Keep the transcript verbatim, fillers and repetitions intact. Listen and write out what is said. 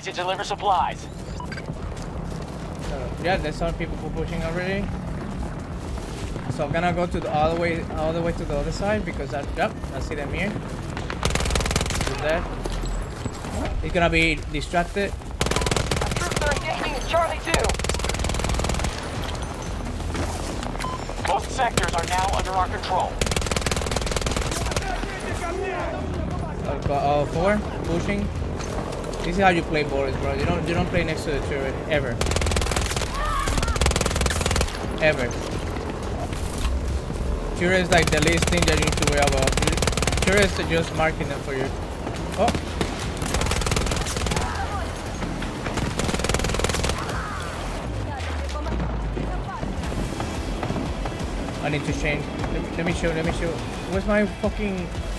To deliver supplies. So, yeah, there's some people pushing already. So I'm gonna go to the all the way all the way to the other side because I yep, I see them here. He's there. He's gonna be distracted. Troops are engaging in Charlie two. Most sectors are now under our control. I've got all four pushing. This is how you play Boris, bro. You don't you don't play next to the turret ever. Ever. Turret is like the least thing that you need to worry about. Turrets are just marking them for you. Oh. I need to change. Let me, let me show. Let me show. Where's my fucking